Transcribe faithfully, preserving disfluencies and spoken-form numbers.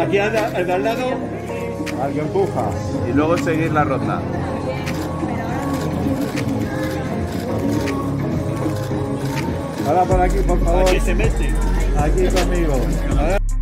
Aquí anda, el de al lado. Al que empuja. Y luego seguir la ronda. Ahora por aquí, por favor. Aquí se mete. Aquí conmigo. Ahora.